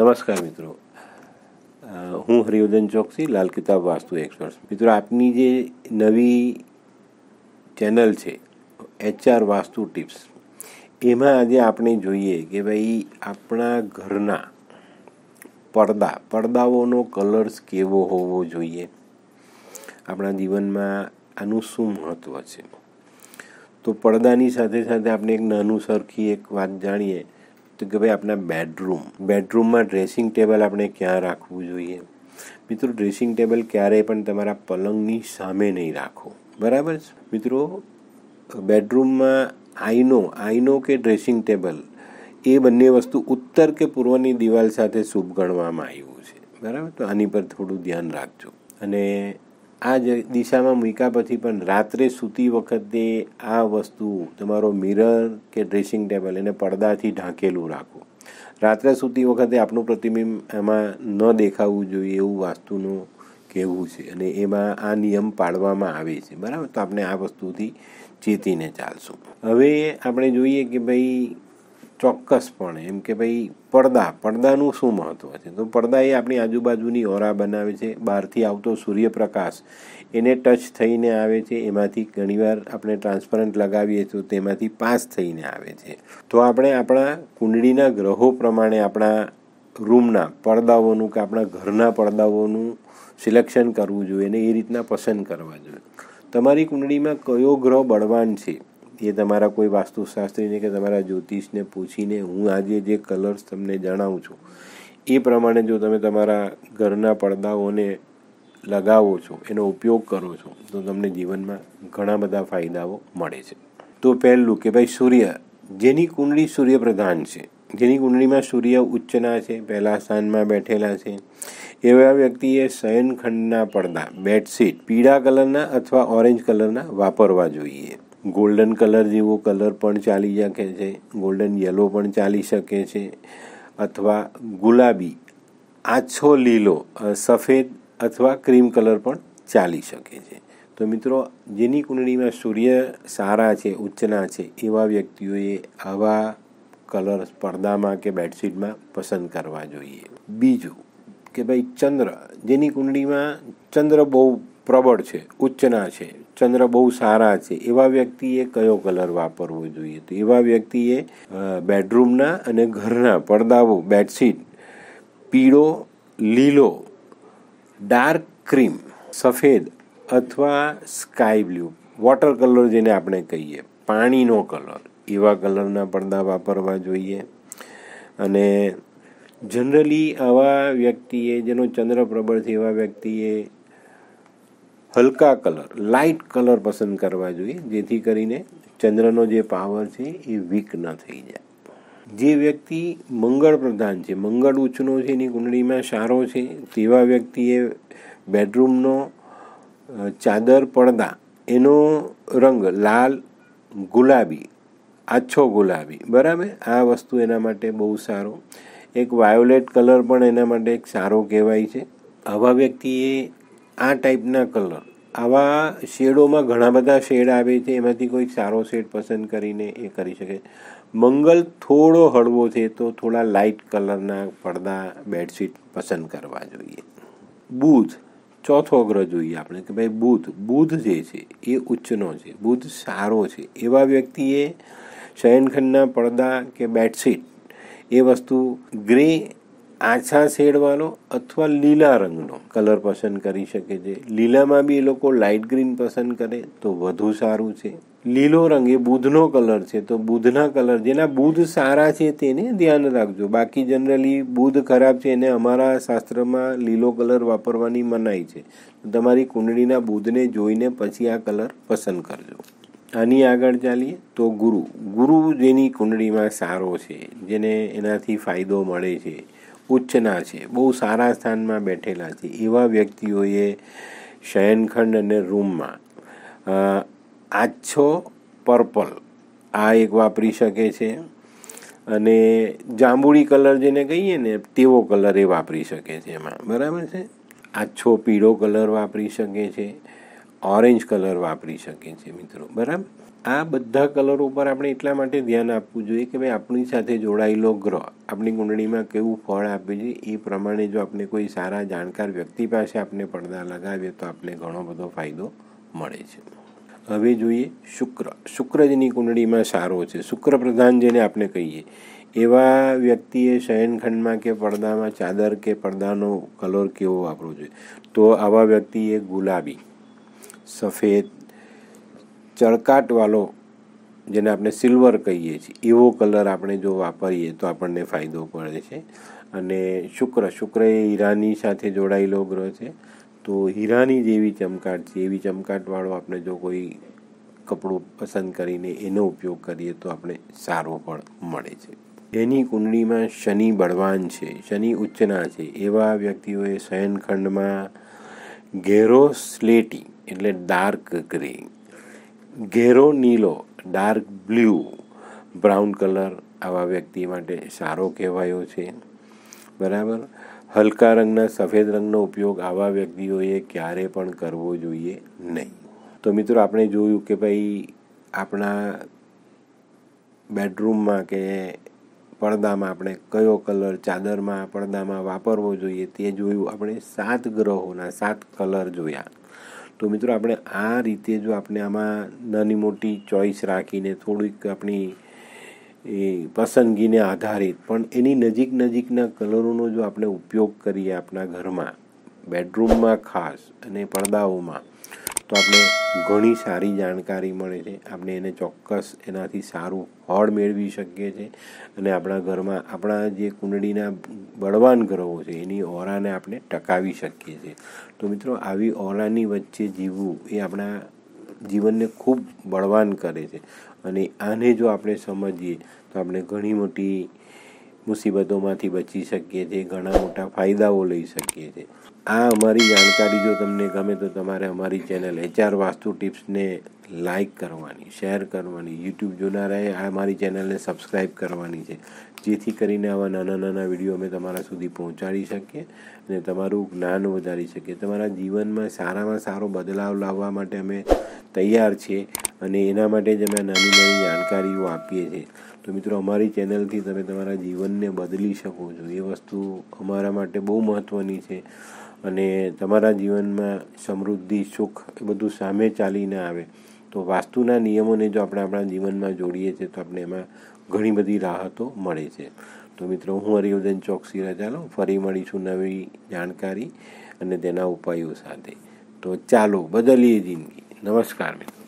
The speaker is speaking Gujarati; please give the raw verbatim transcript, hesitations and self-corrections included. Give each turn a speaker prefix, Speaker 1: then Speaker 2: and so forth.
Speaker 1: નમસ્કાર મિત્રો, હું હરિવર્ધન ચોકસી, લાલ કિતાબ વાસ્તુ એક્સપર્ટ. મિત્રો, આપની જે નવી ચેનલ છે એચઆર વાસ્તુ ટિપ્સ, એમાં આજે આપણે જોઈએ કે ભાઈ આપણા ઘરના પડદા પડદાઓનો કલર્સ કેવો હોવો જોઈએ. આપણા જીવનમાં આનું શું મહત્ત્વ છે? તો પડદાની સાથે સાથે આપણે એક નાનું સરખી એક વાત જાણીએ તો કે ભાઈ આપણા બેડરૂમ બેડરૂમમાં ડ્રેસિંગ ટેબલ આપણે ક્યાં રાખવું જોઈએ. મિત્રો, ડ્રેસિંગ ટેબલ ક્યારેય પણ તમારા પલંગની સામે નહીં રાખો, બરાબર છે? મિત્રો, બેડરૂમમાં આઈનો આઈનો કે ડ્રેસિંગ ટેબલ એ બંને વસ્તુ ઉત્તર કે પૂર્વની દિવાલ સાથે શુભ ગણવામાં આવ્યું છે, બરાબર? તો આની પર થોડું ધ્યાન રાખજો. અને આ જ દિશામાં મૂક્યા પછી પણ રાત્રે સૂતી વખતે આ વસ્તુ તમારો મિરર કે ડ્રેસિંગ ટેબલ એને પડદાથી ઢાંકેલું રાખો. રાત્રે સૂતી વખતે આપણું પ્રતિબિંબ એમાં ન દેખાવું જોઈએ એવું વાસ્તુનું કહેવું છે, અને એમાં આ નિયમ પાળવામાં આવે છે, બરાબર? તો આપણે આ વસ્તુથી ચેતીને ચાલશું. હવે આપણે જોઈએ કે ભાઈ ચોક્કસપણે એમ કે ભાઈ પડદા પડદાનું શું મહત્ત્વ છે. તો પડદા એ આપણી આજુબાજુની ઓરા બનાવે છે. બહારથી આવતો સૂર્યપ્રકાશ એને ટચ થઈને આવે છે, એમાંથી ઘણીવાર આપણે ટ્રાન્સપરન્ટ લગાવીએ તો તેમાંથી પાસ થઈને આવે છે. તો આપણે આપણા કુંડળીના ગ્રહો પ્રમાણે આપણા રૂમના પડદાઓનું કે આપણા ઘરના પડદાઓનું સિલેક્શન કરવું જોઈએ અને એ રીતના પસંદ કરવા જોઈએ. તમારી કુંડળીમાં કયો ગ્રહ બળવાન છે એ તમારા કોઈ વાસ્તુશાસ્ત્રીને કે તમારા જ્યોતિષને પૂછીને હું આજે જે કલર્સ તમને જણાવું છું એ પ્રમાણે જો તમે તમારા ઘરના પડદાઓને લગાવો છો, એનો ઉપયોગ કરો છો, તો તમને જીવનમાં ઘણા બધા ફાયદાઓ મળે છે. તો પહેલું કે ભાઈ સૂર્ય, જેની કુંડળી સૂર્યપ્રધાન છે, જેની કુંડળીમાં સૂર્ય ઉચ્ચના છે, પહેલા સ્થાનમાં બેઠેલા છે, એવા વ્યક્તિએ શયનખંડના પડદા બેડશીટ પીળા કલરના અથવા ઓરેન્જ કલરના વાપરવા જોઈએ. ગોલ્ડન કલર જેવો કલર પણ ચાલી શકે છે, ગોલ્ડન યલો પણ ચાલી શકે છે, અથવા ગુલાબી, આછો લીલો, સફેદ અથવા ક્રીમ કલર પણ ચાલી શકે છે. તો મિત્રો, જેની કુંડળીમાં સૂર્ય સારા છે, ઉચ્ચના છે, એવા વ્યક્તિઓએ આવા કલર પડદામાં કે બેડશીટમાં પસંદ કરવા જોઈએ. બીજું કે ભાઈ ચંદ્ર, જેની કુંડળીમાં ચંદ્ર બહુ પ્રબળ છે, ઉચ્ચના છે, ચંદ્ર બહુ સારા છે, એવા વ્યક્તિએ કયો કલર વાપરવો જોઈએ? તો એવા વ્યક્તિએ બેડરૂમના અને ઘરના પડદાઓ બેડશીટ પીળો, લીલો, ડાર્ક ક્રીમ, સફેદ અથવા સ્કાય બ્લુ, વોટર કલર જેને આપણે કહીએ, પાણીનો કલર, એવા કલરના પડદા વાપરવા જોઈએ. અને જનરલી આવા વ્યક્તિએ, જેનો ચંદ્ર પ્રબળ છે, એવા વ્યક્તિએ હલકા કલર, લાઇટ કલર પસંદ કરવા જોઈએ, જેથી કરીને ચંદ્રનો જે પાવર છે એ વીક ન થઈ જાય. જે વ્યક્તિ મંગળ પ્રધાન છે, મંગળ ઉચ્ચનો છે, એની કુંડળીમાં સારો છે, તેવા વ્યક્તિએ બેડરૂમનો ચાદર પડદા એનો રંગ લાલ, ગુલાબી, આછો ગુલાબી, બરાબર? આ વસ્તુ એના માટે બહુ સારો. એક વાયોલેટ કલર પણ એના માટે એક સારો કહેવાય છે. આવા વ્યક્તિએ આ ટાઈપના કલર, આવા શેડોમાં ઘણા બધા શેડ આવે છે, એમાંથી કોઈક સારો શેડ પસંદ કરીને એ કરી શકે. મંગળ થોડો હળવો છે તો થોડા લાઇટ કલરના પડદા બેડશીટ પસંદ કરવા જોઈએ. બુધ, ચોથો ગ્રહ જોઈએ આપણે કે ભાઈ બુધ બુધ જે છે એ ઉચ્ચનો છે, બુધ સારો છે, એવા વ્યક્તિએ શયનખંડના પડદા કે બેડશીટ એ વસ્તુ ગ્રે, આછા શેડવાળો અથવા લીલા રંગનો કલર પસંદ કરી શકે છે. લીલામાં બી એ લોકો લાઇટ ગ્રીન પસંદ કરે તો વધુ સારું છે. લીલો રંગ એ બુધનો કલર છે, તો બુધના કલર, જેના બુધ સારા છે તેને ધ્યાન રાખજો. બાકી જનરલી બુધ ખરાબ છે એને અમારા શાસ્ત્રમાં લીલો કલર વાપરવાની મનાઈ છે. તમારી કુંડળીના બુધને જોઈને પછી આ કલર પસંદ કરજો. આની આગળ ચાલીએ તો ગુરુ ગુરુ જેની કુંડળીમાં સારો છે, જેને એનાથી ફાયદો મળે છે, ઉચ્ચના છે, બહુ સારા સ્થાનમાં બેઠેલા છે, એવા વ્યક્તિઓએ શયનખંડ અને રૂમમાં આછો પર્પલ આ એક વાપરી શકે છે, અને જાંબુડી કલર જેને કહીએ ને તેવો કલર એ વાપરી શકે છે એમાં, બરાબર છે? આછો પીળો કલર વાપરી શકે છે, ઓરેન્જ કલર વાપરી શકે છે મિત્રો, બરાબર? આ બધા કલરો ઉપર આપણે એટલા માટે ધ્યાન આપવું જોઈએ કે ભાઈ આપણી સાથે જોડાયેલો ગ્રહ આપણી કુંડળીમાં કેવું ફળ આપે છે એ પ્રમાણે જો આપણે કોઈ સારા જાણકાર વ્યક્તિ પાસે આપણે પડદા લગાવીએ તો આપણે ઘણો બધો ફાયદો મળે છે. હવે જોઈએ શુક્ર. શુક્ર જેની કુંડળીમાં સારો છે, શુક્ર પ્રધાન જેને આપણે કહીએ, એવા વ્યક્તિએ શયનખંડમાં કે પડદામાં ચાદર કે પડદાનો કલર કેવો વાપરવો જોઈએ? તો આવા વ્યક્તિએ ગુલાબી, સફેદ, ચળકાટવાળો, જેને આપણે સિલ્વર કહીએ છીએ, એવો કલર આપણે જો વાપરીએ તો આપણને ફાયદો પડે છે. અને શુક્ર શુક્ર એ હીરાની સાથે જોડાયેલો ગ્રહ છે, તો હીરાની જેવી ચમકાટ છે એવી ચમકાટવાળો આપણે જો કોઈ કપડું પસંદ કરીને એનો ઉપયોગ કરીએ તો આપણે સારો ફળ મળે છે. એની કુંડળીમાં શનિ બળવાન છે, શનિ ઉચ્ચના છે, એવા વ્યક્તિઓએ શયનખંડમાં ઘેરો સ્લેટી એટલે ડાર્ક ગ્રે, ઘેરો નીલો ડાર્ક બ્લુ, બ્રાઉન કલર આવા વ્યક્તિ માટે સારો કહેવાયો છે. બરાબર. હલકા રંગના સફેદ રંગનો ઉપયોગ આવા વ્યક્તિઓએ ક્યારે પણ કરવો જોઈએ નહીં. તો મિત્રો આપણે જોયું કે ભાઈ આપણા બેડરૂમમાં કે પડદામાં આપણે કયો કલર ચાદરમાં પડદામાં વાપરવો જોઈએ તે જોયું. આપણે સાત ગ્રહોના સાત કલર જોયા. તો મિત્રો આપણે આ રીતે જો આપણે આમાં નાની મોટી ચોઈસ રાખીને થોડીક આપણી એ પસંદગીને આધારિત પણ એની નજીક નજીકના કલરોનો જો આપણે ઉપયોગ કરીએ આપણા ઘરમાં, બેડરૂમમાં ખાસ અને પડદાઓમાં, તો આપણે ઘણી સારી જાણકારી મળે છે. આપણે એને ચોક્કસ એનાથી સારું ફળ મેળવી શકીએ છીએ અને આપણા ઘરમાં આપણા જે કુંડળીના બળવાન ગ્રહો છે એની ઓરાને આપણે ટકાવી શકીએ છીએ. તો મિત્રો આવી ઓરાની વચ્ચે જીવવું એ આપણા જીવનને ખૂબ બળવાન કરે છે અને આને જો આપણે સમજીએ તો આપણે ઘણી મોટી મુસીબતોમાંથી બચી શકીએ છીએ, ઘણા મોટા ફાયદાઓ લઈ શકીએ છીએ. આ અમારી જાણકારી જો તમને ગમે તો તમારે અમારી ચેનલ એચઆર વાસ્તુ ટિપ્સને લાઈક કરવાની, શેર કરવાની, યુટ્યુબ જોનારાએ આ અમારી ચેનલને સબસ્ક્રાઈબ કરવાની છે, જેથી કરીને આવા નાના નાના વિડીયો અમે તમારા સુધી પહોંચાડી શકીએ અને તમારું જ્ઞાન વધારી શકીએ. તમારા જીવનમાં સારામાં સારો બદલાવ લાવવા માટે અમે તૈયાર છીએ અને એના માટે જ અમે નાની નાની જાણકારીઓ આપીએ છીએ. તો મિત્રો અમારી ચેનલથી તમે તમારા જીવનને બદલી શકો છો, એ વસ્તુ અમારા માટે બહુ મહત્ત્વની છે અને તમારા જીવનમાં સમૃદ્ધિ, સુખ એ બધું સામે ચાલીને આવે. તો વાસ્તુના નિયમોને જો આપણે આપણા જીવનમાં જોડીએ છીએ તો આપણે એમાં ઘણી બધી રાહતો મળે છે. તો મિત્રો હું હરિવર્ધન ચોકસી રજા લઉં. ફરી મળીશું નવી જાણકારી અને તેના ઉપાયો સાથે. તો ચાલો બદલીએ જિંદગી. નમસ્કાર મિત્રો.